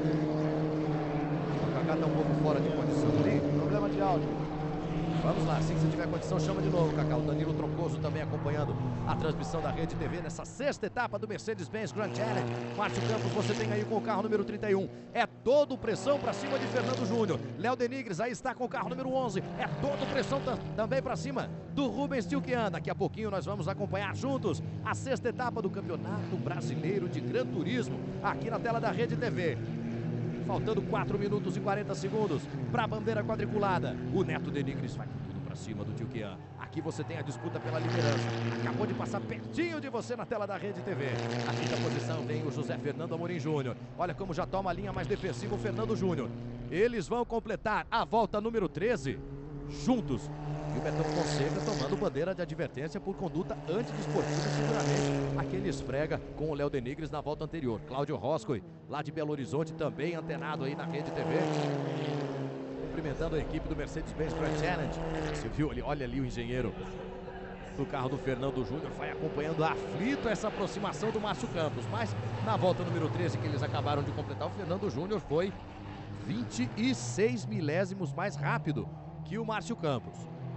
O Cacá tá um pouco fora de condição ali, Problema de áudio. vamos lá, assim que você tiver condição, chama de novo, Cacá. O Danilo Troncoso também acompanhando a transmissão da Rede T V nessa sexta etapa do Mercedes-Benz Grand Challenge. Márcio Campos, você tem aí com o carro número trinta e um. É todo pressão para cima de Fernando Júnior. Léo Denigres aí está com o carro número onze. É todo pressão também para cima do Rubens Tilquian. Daqui a pouquinho nós vamos acompanhar juntos a sexta etapa do Campeonato Brasileiro de Gran Turismo aqui na tela da Rede T V. Faltando quatro minutos e quarenta segundos para a bandeira quadriculada. O Neto Denigres vai com tudo para cima do Tilquian. Aqui você tem a disputa pela liderança. Acabou de passar pertinho de você na tela da Rede T V. Na quinta posição vem o José Fernando Amorim Júnior. Olha como já toma a linha mais defensiva o Fernando Júnior. Eles vão completar a volta número treze juntos. E o Betão Fonseca tomando bandeira de advertência por conduta antidesportiva, seguramente aquele esfrega com o Léo Denigres na volta anterior. Cláudio Roscoe, lá de Belo Horizonte, também antenado aí na Rede T V. Cumprimentando a equipe do Mercedes-Benz Grand Challenge. Você viu ali, olha ali o engenheiro do carro do Fernando Júnior, vai acompanhando aflito essa aproximação do Márcio Campos. Mas na volta número treze que eles acabaram de completar, o Fernando Júnior foi vinte e seis milésimos mais rápido que o Márcio Campos.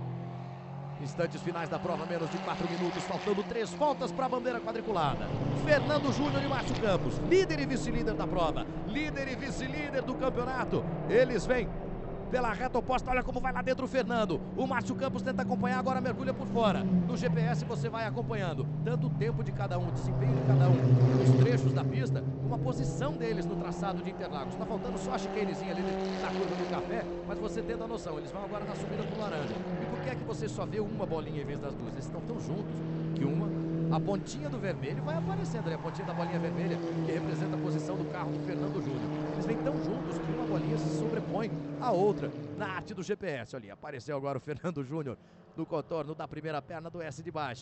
Instantes finais da prova, menos de quatro minutos, faltando três voltas para a bandeira quadriculada. Fernando Júnior e Márcio Campos, líder e vice-líder da prova, líder e vice-líder do campeonato. Eles vêm pela reta oposta, olha como vai lá dentro o Fernando. O Márcio Campos tenta acompanhar, agora mergulha por fora. No G P S você vai acompanhando, tanto o tempo de cada um, o desempenho de cada um, os trechos da pista, uma posição deles no traçado de Interlagos. Tá faltando só a chicanezinha ali na curva do café, mas você tendo a noção, eles vão agora na subida pro laranja. E por que é que você só vê uma bolinha em vez das duas? Eles estão tão juntos que uma, a pontinha do vermelho vai aparecendo ali, a pontinha da bolinha vermelha, que representa a posição do carro do Fernando Júnior. Eles vêm tão juntos que uma bolinha se sobrepõe à outra na arte do G P S. Olha, apareceu agora o Fernando Júnior no contorno da primeira perna do S de baixa.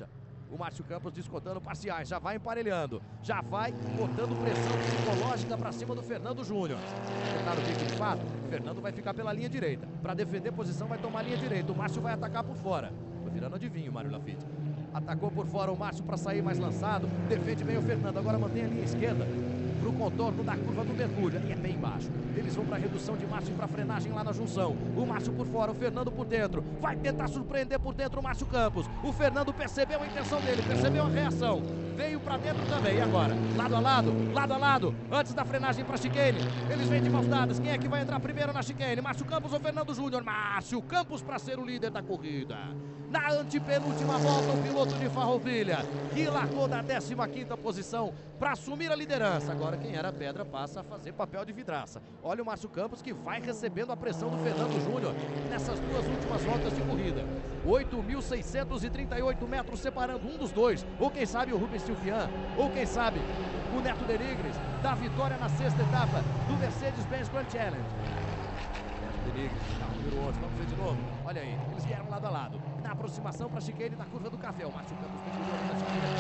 O Márcio Campos descontando parciais, já vai emparelhando, já vai botando pressão psicológica para cima do Fernando Júnior. Tentar o bico de fato, o Fernando vai ficar pela linha direita. Para defender posição vai tomar a linha direita, o Márcio vai atacar por fora. Tô virando adivinho, Mário Lafitte. Atacou por fora o Márcio para sair mais lançado, defende bem o Fernando, agora mantém a linha esquerda pro contorno da curva do mergulho, e é bem baixo. Eles vão para redução de Márcio e para frenagem lá na junção. O Márcio por fora, o Fernando por dentro. Vai tentar surpreender por dentro o Márcio Campos. O Fernando percebeu a intenção dele, percebeu a reação. Veio para dentro também, e agora? Lado a lado, lado a lado, antes da frenagem para chicane. Eles vêm de mãos dadas. Quem é que vai entrar primeiro na chicane? Márcio Campos ou Fernando Júnior? Márcio Campos para ser o líder da corrida. Na antepenúltima volta, o piloto de Farroupilha, que largou da décima quinta posição para assumir a liderança. Agora quem era pedra passa a fazer papel de vidraça. Olha o Márcio Campos que vai recebendo a pressão do Fernando Júnior nessas duas últimas voltas de corrida. oito mil seiscentos e trinta e oito metros separando um dos dois. Ou quem sabe o Rubens Silvian, ou quem sabe o Neto Denigres, da vitória na sexta etapa do Mercedes-Benz Grand Challenge. Denigres, carro número onze, vamos ver de novo. Olha aí, eles vieram lado a lado. Na aproximação para a chicane da curva do café. O Márcio Campos mergulhou na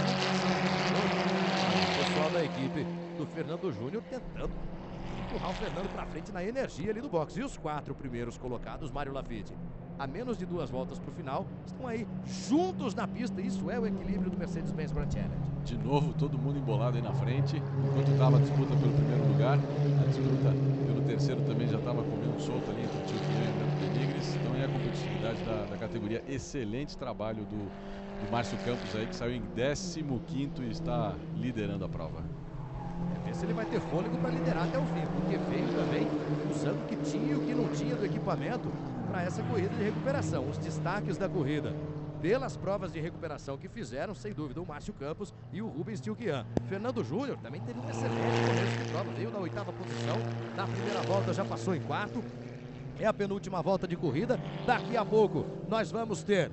chicane. O pessoal da equipe do Fernando Júnior tentando empurrar o Fernando para frente na energia ali do boxe. E os quatro primeiros colocados, Mário Lafitte, a menos de duas voltas para o final, estão aí juntos na pista. Isso é o equilíbrio do Mercedes-Benz Grand Challenge. De novo, todo mundo embolado aí na frente. Enquanto estava a disputa pelo primeiro lugar, a disputa pelo terceiro também já estava comendo solto ali entre o Tio Guilherme e o Neto Denigres. Então é a competitividade da, da categoria. Excelente trabalho do, do Márcio Campos aí, que saiu em décimo quinto e está liderando a prova. É ver se ele vai ter fôlego para liderar até o fim, porque veio também usando o que tinha e o que não tinha do equipamento para essa corrida de recuperação. Os destaques da corrida pelas provas de recuperação que fizeram, sem dúvida, o Márcio Campos e o Rubens Silvian. Fernando Júnior também teve um excelente começo de prova, veio na oitava posição, na primeira volta já passou em quarto. É a penúltima volta de corrida. Daqui a pouco nós vamos ter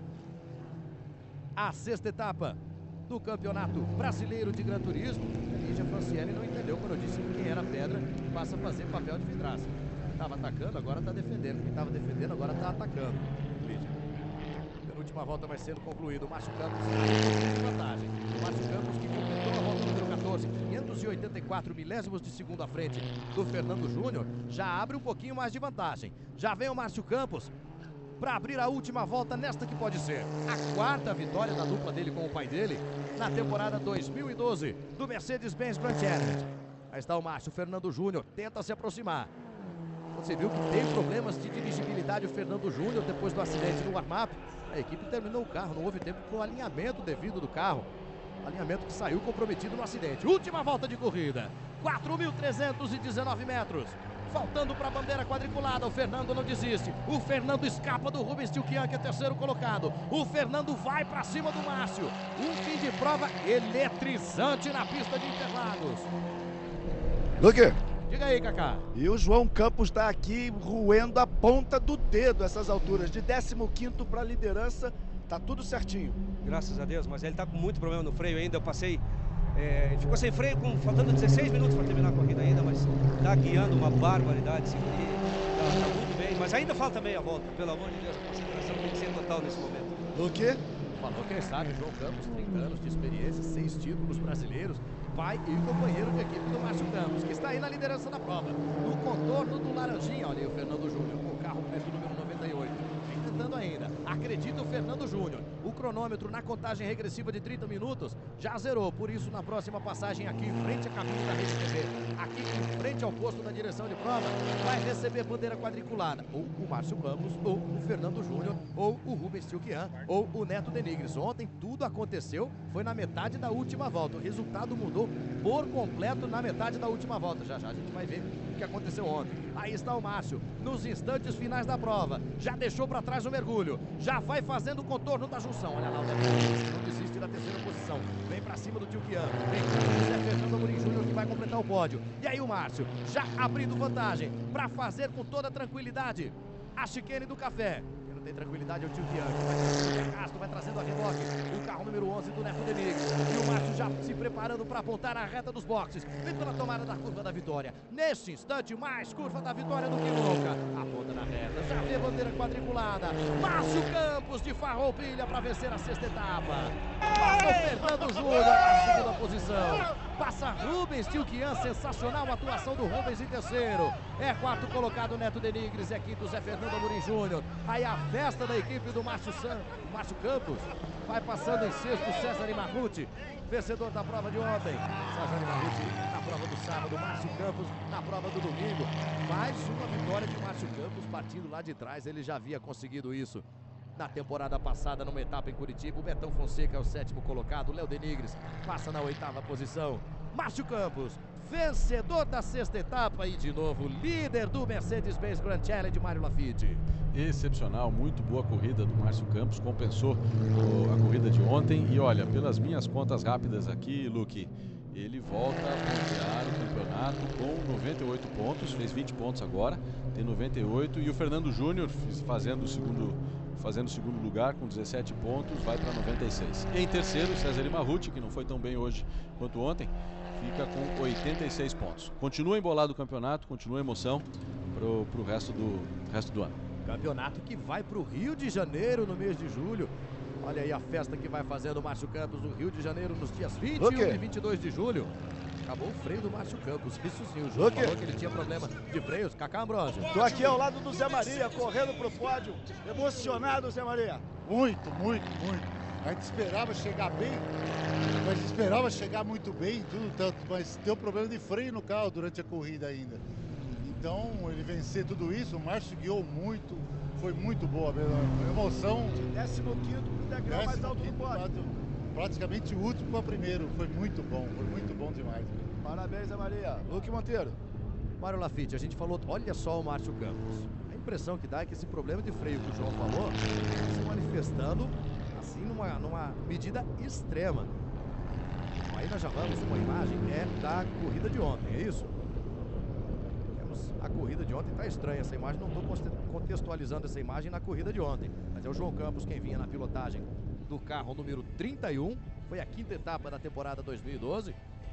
a sexta etapa do Campeonato Brasileiro de Gran Turismo. A Lígia Franciele não entendeu quando eu disse que quem era pedra passa a fazer papel de vidraça. Estava atacando, agora está defendendo. Quem estava defendendo, agora está atacando. Lígia. Penúltima volta vai sendo concluída. O Márcio Campos tem vantagem. O Márcio Campos que completou a volta número quatorze, quinhentos e oitenta e quatro milésimos de segundo à frente do Fernando Júnior, já abre um pouquinho mais de vantagem. Já vem o Márcio Campos para abrir a última volta nesta que pode ser a quarta vitória da dupla dele com o pai dele na temporada dois mil e doze do Mercedes-Benz Grand Challenge. Aí está o Márcio. Fernando Júnior tenta se aproximar. Você viu que tem problemas de dirigibilidade o Fernando Júnior depois do acidente no warm-up. A equipe terminou o carro, não houve tempo para o alinhamento devido do carro. Alinhamento que saiu comprometido no acidente. Última volta de corrida, quatro mil trezentos e dezenove metros. Faltando para a bandeira quadriculada, o Fernando não desiste. O Fernando escapa do Rubens Silvian, que é terceiro colocado. O Fernando vai para cima do Márcio. Um fim de prova eletrizante na pista de Interlagos. Luque. Diga aí, Kaká. E o João Campos está aqui roendo a ponta do dedo essas alturas. De décimo quinto para a liderança, tá tudo certinho. Graças a Deus, mas ele está com muito problema no freio ainda. Eu passei... É, ele ficou sem freio, com, faltando dezesseis minutos para terminar a corrida ainda, mas está guiando uma barbaridade. Está tá muito bem, mas ainda falta meia volta. Pelo amor de Deus, a concentração tem que ser total nesse momento. O quê? Falou quem sabe, João Campos, trinta anos de experiência, seis títulos brasileiros, pai e companheiro de equipe do Márcio Campos, que está aí na liderança da prova. No contorno do Laranjinha, olha aí o Fernando Júnior com o carro preto número noventa e oito. Vem tentando ainda, acredita o Fernando Júnior. O cronômetro na contagem regressiva de trinta minutos já zerou, por isso na próxima passagem aqui em frente à cabine da Rede T V, aqui em frente ao posto da direção de prova, vai receber bandeira quadriculada, ou o Márcio Campos, ou o Fernando Júnior, ou o Rubens Silvian, ou o Neto Denigres. Ontem tudo aconteceu, foi na metade da última volta, o resultado mudou por completo na metade da última volta. Já já a gente vai ver o que aconteceu ontem. Aí está o Márcio, nos instantes finais da prova, já deixou para trás o mergulho, já vai fazendo o contorno da junção. Olha lá o Neto Denigres, não desiste da terceira posição, vem para cima do Silvian, vem o José Fernando Amorim Júnior, que vai completar o pódio. E aí o Márcio, já abrindo vantagem, para fazer com toda tranquilidade a chicane do café. Tem tranquilidade, é o tio Bianchi. Castro vai trazendo a reboque. O carro número onze do Neto Denigres. E o Márcio já se preparando para apontar na reta dos boxes. Vem pela tomada da curva da vitória. Neste instante, mais curva da vitória do que nunca. Aponta na reta, já vê bandeira quadriculada. Márcio Campos de Farroupilha para vencer a sexta etapa. Passa o Fernando Júnior na segunda posição. Passa Rubens Tilquian, sensacional atuação do Rubens em terceiro. É quarto colocado o Neto Denigres, é quinto Zé Fernando Amorim Júnior. Aí a festa da equipe do Márcio, San... Márcio Campos. Vai passando em sexto César Marruti, vencedor da prova de ontem. César Marruti na prova do sábado, Márcio Campos na prova do domingo. Mais uma vitória de Márcio Campos, partindo lá de trás, ele já havia conseguido isso na temporada passada, numa etapa em Curitiba. O Betão Fonseca é o sétimo colocado, o Léo Denigres passa na oitava posição. Márcio Campos, vencedor da sexta etapa e de novo líder do Mercedes-Benz Grand Challenge, Mário Lafitte. Excepcional, muito boa corrida do Márcio Campos, compensou o, a corrida de ontem. E olha, pelas minhas contas rápidas aqui, Luque, ele volta a pontuar o campeonato com noventa e oito pontos, fez vinte pontos agora, tem noventa e oito. E o Fernando Júnior fazendo o segundo, fazendo o segundo lugar com dezessete pontos, vai para noventa e seis. E em terceiro, César Marruti, que não foi tão bem hoje quanto ontem, fica com oitenta e seis pontos. Continua embolado o campeonato, continua a emoção pro, pro resto do, resto do ano. Campeonato que vai para o Rio de Janeiro no mês de julho. Olha aí a festa que vai fazendo o Márcio Campos no Rio de Janeiro nos dias vinte e um e vinte e dois de julho. Acabou o freio do Márcio Campos, isso sim, o João falou que ele tinha problema de freios. Cacá Ambrosio. Tô aqui ao lado do Zé Maria, correndo pro pódio. Emocionado, Zé Maria. Muito, muito, muito. A gente esperava chegar bem, a gente esperava chegar muito bem, tudo tanto, mas deu problema de freio no carro durante a corrida ainda. Então, ele vencer tudo isso, o Márcio guiou muito, foi muito boa mesmo. A emoção. décimo quinto degrau mais alto do pódio. Praticamente o último para o primeiro, foi muito bom, foi muito bom demais. Parabéns, Zé Maria. Luque Monteiro. Mário Lafitte, a gente falou, olha só o Márcio Campos. A impressão que dá é que esse problema de freio que o João falou se manifestando assim numa, numa medida extrema. Aí nós já vamos, uma imagem é da corrida de ontem, é isso? Temos a corrida de ontem, tá estranha essa imagem, não estou contextualizando essa imagem na corrida de ontem, mas é o João Campos quem vinha na pilotagem do carro número trinta e um, foi a quinta etapa da temporada dois mil e doze.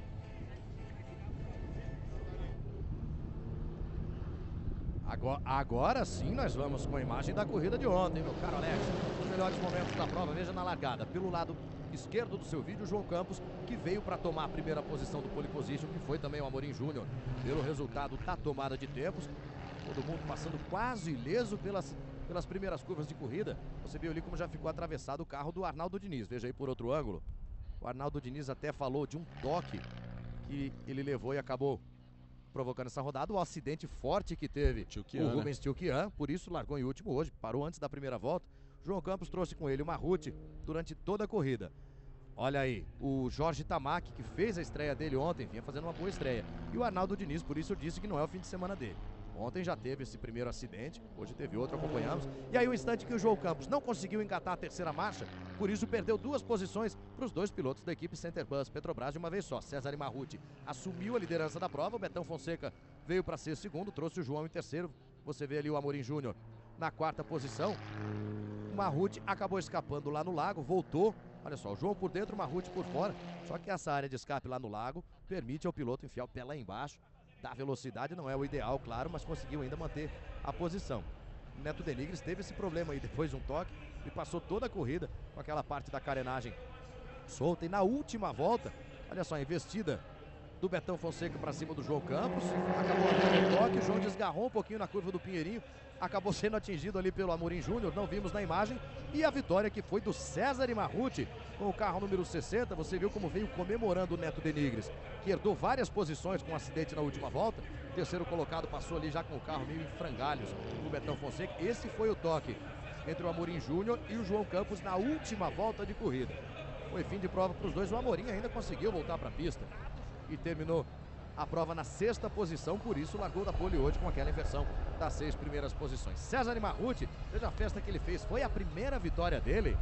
Agora, agora sim nós vamos com a imagem da corrida de ontem, meu caro Alex. Os melhores momentos da prova, veja na largada. Pelo lado esquerdo do seu vídeo, o João Campos, que veio para tomar a primeira posição do pole position, que foi também o Amorim Júnior. Pelo resultado da tomada de tempos, todo mundo passando quase ileso pelas, pelas primeiras curvas de corrida. Você viu ali como já ficou atravessado o carro do Arnaldo Diniz. Veja aí por outro ângulo. O Arnaldo Diniz até falou de um toque que ele levou e acabou provocando essa rodada, o acidente forte que teve Tilquian, o Rubens né? Tilquian, por isso largou em último hoje, parou antes da primeira volta. João Campos trouxe com ele o Marruti durante toda a corrida. Olha aí, o Jorge Tamaki, que fez a estreia dele ontem, vinha fazendo uma boa estreia. E o Arnaldo Diniz, por isso eu disse que não é o fim de semana dele. Ontem já teve esse primeiro acidente, hoje teve outro, acompanhamos. E aí o instante que o João Campos não conseguiu engatar a terceira marcha, por isso perdeu duas posições para os dois pilotos da equipe Center Bus Petrobras de uma vez só. César Marruti assumiu a liderança da prova, o Betão Fonseca veio para ser segundo, trouxe o João em terceiro. Você vê ali o Amorim Júnior na quarta posição. O Marruti acabou escapando lá no lago, voltou. Olha só, o João por dentro, o Marruti por fora. Só que essa área de escape lá no lago permite ao piloto enfiar o pé lá embaixo. Da velocidade não é o ideal, claro, mas conseguiu ainda manter a posição. O Neto Denigres teve esse problema aí depois de um toque e passou toda a corrida com aquela parte da carenagem solta. E na última volta, olha só, a investida do Betão Fonseca para cima do João Campos. Acabou havendo um toque, o João desgarrou um pouquinho na curva do Pinheirinho. Acabou sendo atingido ali pelo Amorim Júnior, não vimos na imagem. E a vitória que foi do César Marruti com o carro número sessenta. Você viu como veio comemorando o Neto Denigres, que herdou várias posições com um acidente na última volta. O terceiro colocado passou ali já com o carro meio em frangalhos do Betão Fonseca. Esse foi o toque entre o Amorim Júnior e o João Campos na última volta de corrida. Foi fim de prova para os dois. O Amorim ainda conseguiu voltar para a pista e terminou a prova na sexta posição, por isso largou da pole hoje com aquela inversão das seis primeiras posições. César Marruti, veja a festa que ele fez, foi a primeira vitória dele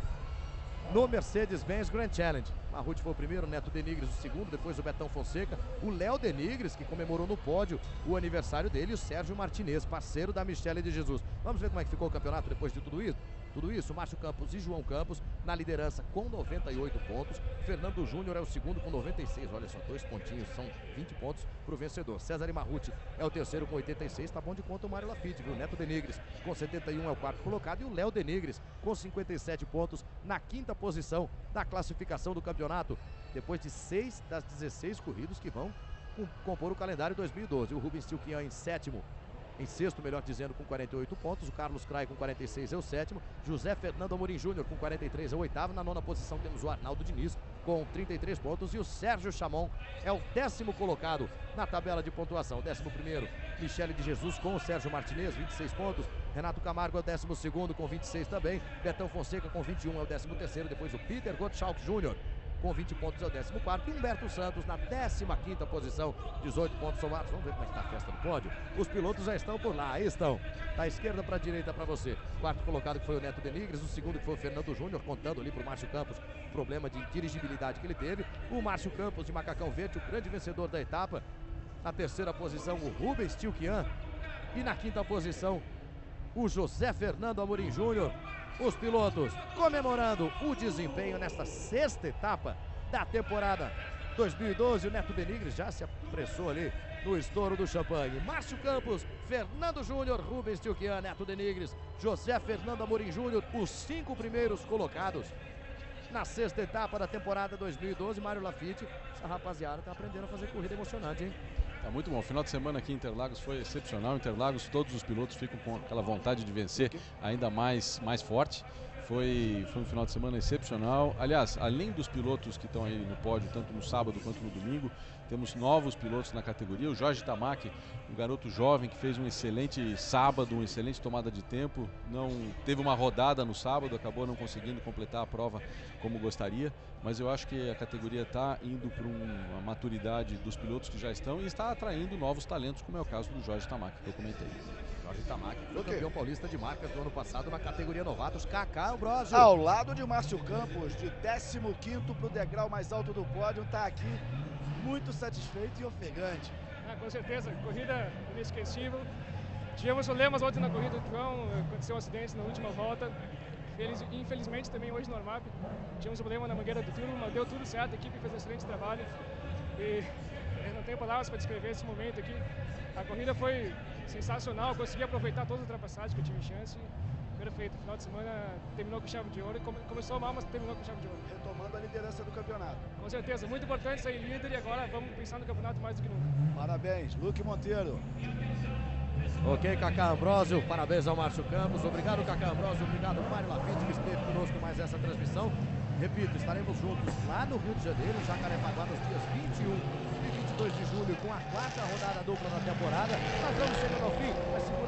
no Mercedes-Benz Grand Challenge. Marruti foi o primeiro, Neto Denigres o segundo, depois o Betão Fonseca, o Léo Denigres, que comemorou no pódio o aniversário dele, e o Sérgio Martinez, parceiro da Michele de Jesus. Vamos ver como é que ficou o campeonato depois de tudo isso? Tudo isso, Márcio Campos e João Campos na liderança com noventa e oito pontos. Fernando Júnior é o segundo com noventa e seis. Olha só, dois pontinhos, são vinte pontos para o vencedor. César Marrucci é o terceiro com oitenta e seis. Tá bom de conta o Mário Lafitte, viu? Neto Denigres com setenta e um é o quarto colocado. E o Léo Denigres com cinquenta e sete pontos na quinta posição da classificação do campeonato. Depois de seis das dezesseis corridas que vão compor o calendário dois mil e doze. O Rubens Tilquian em sétimo. Em sexto, melhor dizendo, com quarenta e oito pontos. O Carlos Crai com quarenta e seis é o sétimo. José Fernando Amorim Júnior com quarenta e três é o oitavo. Na nona posição temos o Arnaldo Diniz com trinta e três pontos. E o Sérgio Chamon é o décimo colocado na tabela de pontuação. O décimo primeiro, Michele de Jesus com o Sérgio Martinez, vinte e seis pontos. Renato Camargo é o décimo segundo com vinte e seis também. Betão Fonseca com vinte e um é o décimo terceiro. Depois o Peter Gottschalk Júnior com vinte pontos é o décimo quarto. E Humberto Santos na décima quinta posição, dezoito pontos somados. Vamos ver como é que está a festa do pódio. Os pilotos já estão por lá, aí estão. Da esquerda para a direita para você. Quarto colocado que foi o Neto Denigres, o segundo que foi o Fernando Júnior, contando ali para o Márcio Campos problema de dirigibilidade que ele teve. O Márcio Campos de Macacão Verde, o grande vencedor da etapa. Na terceira posição, o Rubens Tilquian. E na quinta posição, o José Fernando Amorim Júnior. Os pilotos comemorando o desempenho nesta sexta etapa da temporada dois mil e doze. O Neto Denigres já se apressou ali no estouro do champanhe. Márcio Campos, Fernando Júnior, Rubens Tilquian, Neto Denigres, José Fernando Amorim Júnior, os cinco primeiros colocados na sexta etapa da temporada dois mil e doze. Mário Lafitte, essa rapaziada tá aprendendo a fazer corrida emocionante, hein? Tá muito bom. O final de semana aqui em Interlagos foi excepcional. Em Interlagos todos os pilotos ficam com aquela vontade de vencer ainda mais, mais forte. Foi, foi um final de semana excepcional. Aliás, além dos pilotos que estão aí no pódio, tanto no sábado quanto no domingo, temos novos pilotos na categoria. O Jorge Tamaki, um garoto jovem que fez um excelente sábado, uma excelente tomada de tempo. Não teve uma rodada no sábado, acabou não conseguindo completar a prova como gostaria. Mas eu acho que a categoria está indo para uma maturidade dos pilotos que já estão e está atraindo novos talentos, como é o caso do Jorge Tamaki, que eu comentei. Jorge Tamaki foi campeão paulista de marcas do ano passado na categoria novatos. Cacá Brosio. Ao lado de Márcio Campos, de décimo quinto para o degrau mais alto do pódio, está aqui muito satisfeito e ofegante. Ah, com certeza, corrida inesquecível. Tivemos problemas ontem na corrida do João, aconteceu um acidente na última volta. Infelizmente também hoje no Armap tínhamos um problema na mangueira do turbo, mas deu tudo certo, a equipe fez um excelente trabalho. E eu não tenho palavras para descrever esse momento aqui. A corrida foi sensacional, consegui aproveitar todas as ultrapassagens que eu tive chance. Perfeito, final de semana terminou com chave de ouro, começou mal, mas terminou com chave de ouro. Retomando a liderança do campeonato. Com certeza, muito importante sair líder e agora vamos pensar no campeonato mais do que nunca. Parabéns, Luque Monteiro. Ok, Cacá Ambrosio, parabéns ao Márcio Campos, obrigado Cacá Ambrosio, obrigado Mário Lafitte que esteve conosco mais essa transmissão. Repito, estaremos juntos lá no Rio de Janeiro, em Jacarepaguá, nos dias vinte e um e vinte e dois de julho, com a quarta rodada dupla da temporada. Nós vamos chegando ao fim, mas